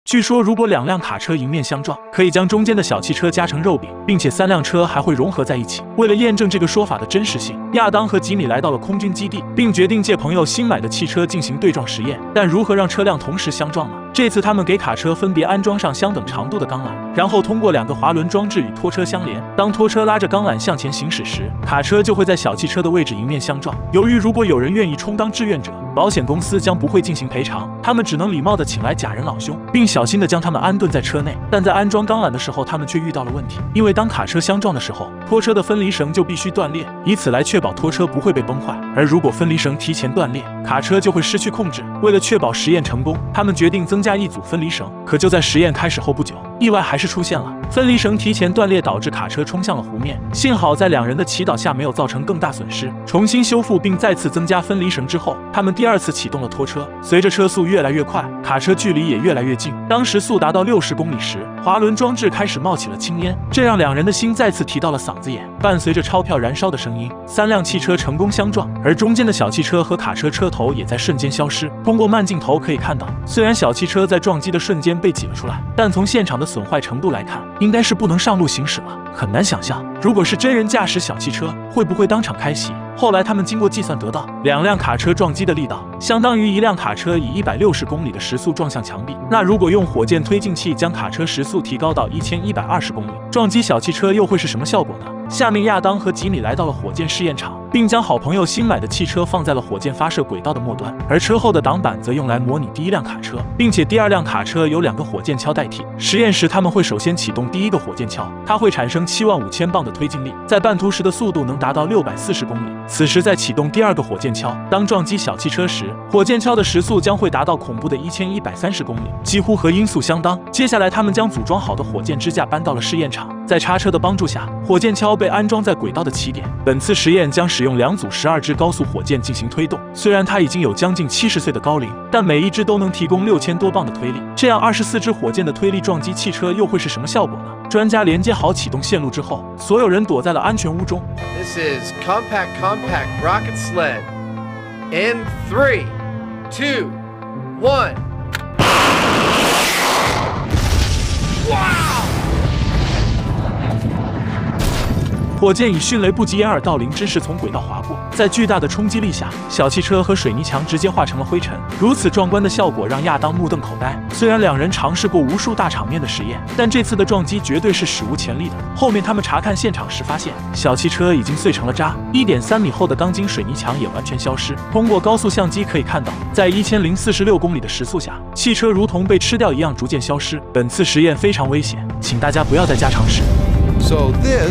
据说，如果2辆卡车迎面相撞，可以将中间的小汽车夹成肉饼，并且3辆车还会融合在一起。为了验证这个说法的真实性，亚当和吉米来到了空军基地，并决定借朋友新买的汽车进行对撞实验。但如何让车辆同时相撞呢？这次他们给卡车分别安装上相等长度的钢缆，然后通过2个滑轮装置与拖车相连。当拖车拉着钢缆向前行驶时，卡车就会在小汽车的位置迎面相撞。由于如果有人愿意充当志愿者，保险公司将不会进行赔偿，他们只能礼貌地请来假人老兄，并小心地将他们安顿在车内。但在安装钢缆的时候，他们却遇到了问题，因为当卡车相撞的时候，拖车的分离绳就必须断裂，以此来确保拖车不会被崩坏。而如果分离绳提前断裂，卡车就会失去控制。为了确保实验成功，他们决定增加1组分离绳。可就在实验开始后不久，意外还是出现了，分离绳提前断裂，导致卡车冲向了湖面。幸好在2人的祈祷下没有造成更大损失。重新修复并再次增加分离绳之后，他们第2次启动了拖车。随着车速越来越快，卡车距离也越来越近。当时速达到60公里时，滑轮装置开始冒起了青烟，这让2人的心再次提到了嗓子眼。伴随着钞票燃烧的声音，3辆汽车成功相撞，而中间的小汽车和卡车车头也在瞬间消失。通过慢镜头可以看到，虽然小汽车在撞击的瞬间被挤了出来，但从现场的损坏程度来看，应该是不能上路行驶了。很难想象，如果是真人驾驶小汽车，会不会当场开熄？后来他们经过计算得到，2辆卡车撞击的力道相当于1辆卡车以160公里的时速撞向墙壁。那如果用火箭推进器将卡车时速提高到1120公里，撞击小汽车又会是什么效果呢？下面亚当和吉米来到了火箭试验场，并将好朋友新买的汽车放在了火箭发射轨道的末端，而车后的挡板则用来模拟第1辆卡车，并且第2辆卡车由2个火箭锹代替。实验时他们会首先启动第1个火箭锹，它会产生75000磅的推进力，在半途时的速度能达到640公里。此时再启动第2个火箭锹，当撞击小汽车时，火箭锹的时速将会达到恐怖的1130公里，几乎和音速相当。接下来他们将组装好的火箭支架搬到了试验场，在叉车的帮助下，火箭锹被安装在轨道的起点。本次实验将使用2组12支高速火箭进行推动。虽然它已经有将近70岁的高龄，但每一支都能提供6000多磅的推力。这样24支火箭的推力撞击汽车又会是什么效果呢？专家连接好启动线路之后，所有人躲在了安全屋中。 This is compact rocket sled. In 3, 2, 1. Wow! 火箭以迅雷不及掩耳盗铃之势从轨道划过，在巨大的冲击力下，小汽车和水泥墙直接化成了灰尘。如此壮观的效果让亚当目瞪口呆。虽然2人尝试过无数大场面的实验，但这次的撞击绝对是史无前例的。后面他们查看现场时发现，小汽车已经碎成了渣，1.3米厚的钢筋水泥墙也完全消失。通过高速相机可以看到，在1046公里的时速下，汽车如同被吃掉一样逐渐消失。本次实验非常危险，请大家不要在家尝试。 So this